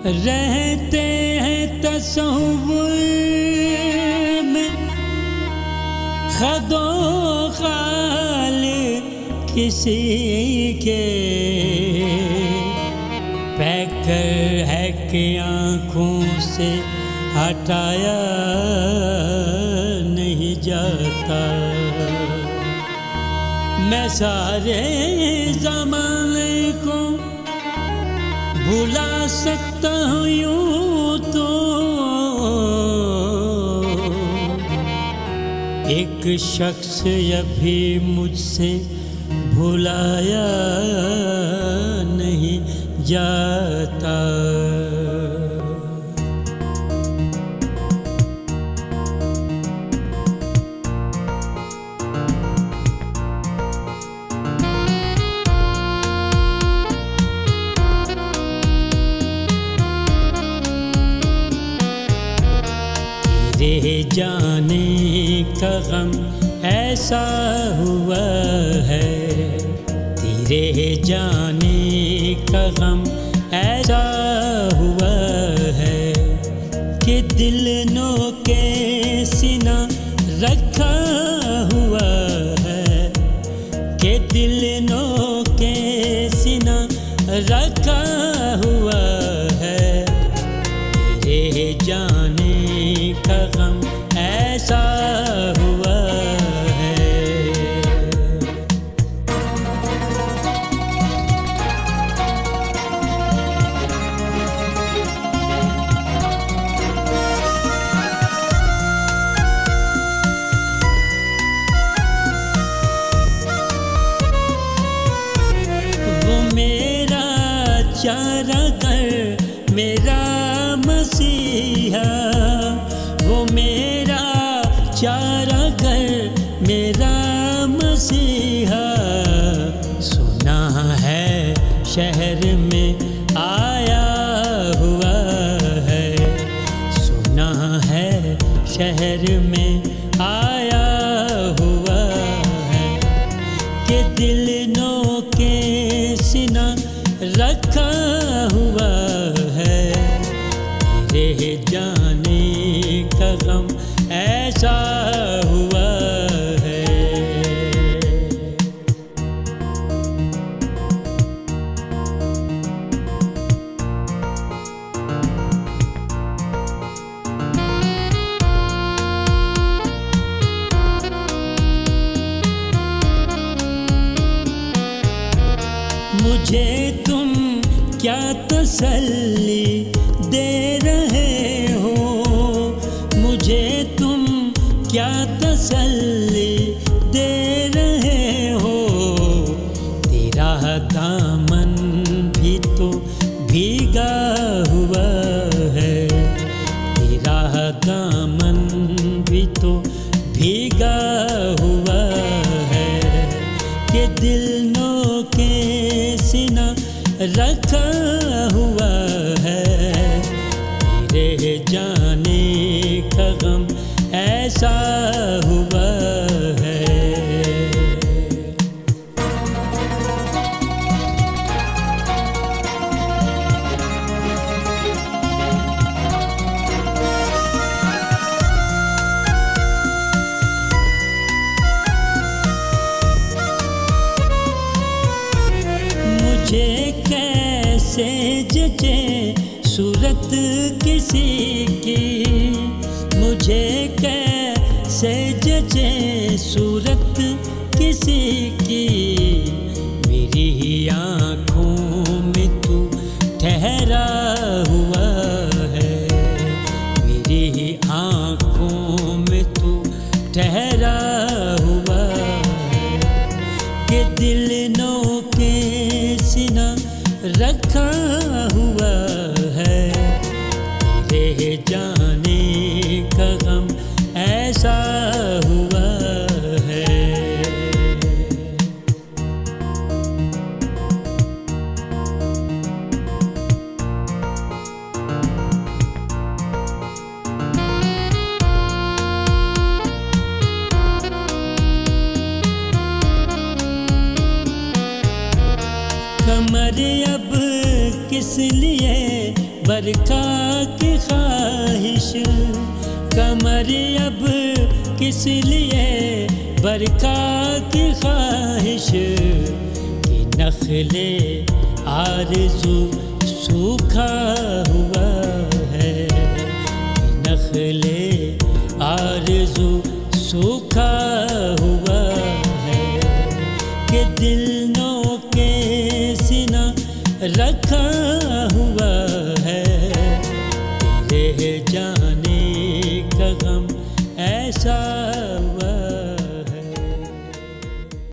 रहते हैं तसव्वुर में खदो खाल किसी के, पैकर है कि आँखों से हटाया नहीं जाता। मैं सारे ज़माने को भुला सकता हूँ यूँ तो, एक शख्स अभी मुझसे भुलाया नहीं जाता। तेरे जाने का गम ऐसा हुआ है, तेरे जाने का गम ऐसा हुआ है कि दिल नो के सीना रखा हुआ है, कि दिल नो के सीना रखा हुआ है। तेरे जाने का गम ऐसा हुआ है। वो मेरा चारागार, मेरा मसीहा, वो मेरा चारागार, मेरा मसीहा। सुना है शहर में आया हुआ है, सुना है शहर में आया हुआ है, कि दिल नो के सीना रखा हुआ है। तेरे जाने का गम ऐसा हुआ है। मुझे तुम क्या तसल्ली दे रहे हो, मुझे तुम क्या तसल्ली दे रहे हो। तेरा दामन भी तो भीगा हुआ है, तेरा दामन भी तो भीगा हुआ है, कि दिल नो के सीना रखा हुआ है। तेरे जाने का गम ऐसा हुआ है। मुझे कैसे जचे सूरत किसी की, मुझे कैसे जचे सूरत किसी की। मेरी आँखों में तू ठहरा हुआ है, मेरी आँखों में तू ठहरा हुआ है, कि दिल नो के सीना रखा हुआ है। तेरे जाने का गम ऐसा हुआ है। कमर अब किस लिए बरखा की ख्वाहिश, कमर अब किस लिए बरखा की ख्वाहिश, कि नखले आरज़ू सूखा हुआ है, कि नखले आरज़ू सूखा हुआ है, कि दिल नो के सीना रखा हुआ है, तेरे जाने का गम ऐसा